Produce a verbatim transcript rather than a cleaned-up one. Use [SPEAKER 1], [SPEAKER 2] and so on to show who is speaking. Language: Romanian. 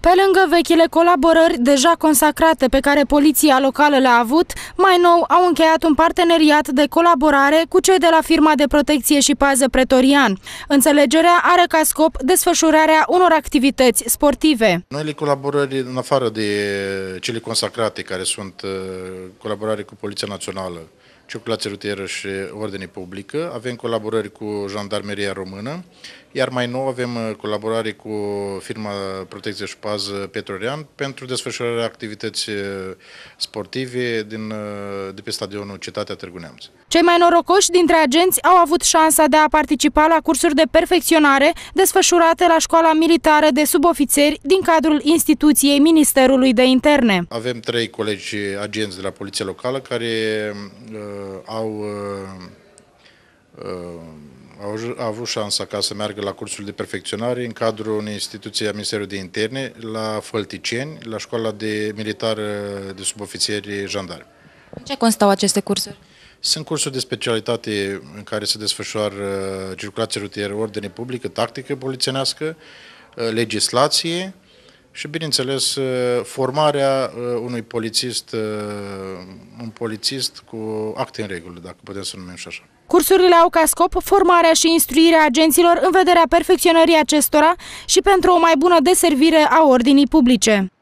[SPEAKER 1] Pe lângă vechile colaborări deja consacrate pe care poliția locală le-a avut, mai nou au încheiat un parteneriat de colaborare cu cei de la firma de protecție și pază Pretorian. Înțelegerea are ca scop desfășurarea unor activități sportive.
[SPEAKER 2] Noile colaborări, în afară de cele consacrate, care sunt colaborare cu Poliția Națională, Circulație Rutieră și Ordine Publică, avem colaborări cu Jandarmeria Română, iar mai nou avem colaborare cu firma Protecție și Pază Pretorian pentru desfășurarea activități sportive din, de pe stadionul Cetatea Târgu Neamț.
[SPEAKER 1] Cei mai norocoși dintre agenți au avut șansa de a participa la cursuri de perfecționare desfășurate la Școala Militară de Subofițeri din cadrul instituției Ministerului de Interne.
[SPEAKER 2] Avem trei colegi agenți de la Poliția Locală care uh, au, uh, uh, au, au avut șansa ca să meargă la cursul de perfecționare în cadrul unei instituții a Ministerului de Interne la Fălticeni, la Școala de Militară de Subofițeri Jandarmi.
[SPEAKER 3] În ce constau aceste cursuri?
[SPEAKER 2] Sunt cursuri de specialitate în care se desfășoară circulație rutieră, ordine publică, tactică polițienească, legislație și, bineînțeles, formarea unui polițist, un polițist cu acte în regulă, dacă putem să numim și așa.
[SPEAKER 1] Cursurile au ca scop formarea și instruirea agenților în vederea perfecționării acestora și pentru o mai bună deservire a ordinii publice.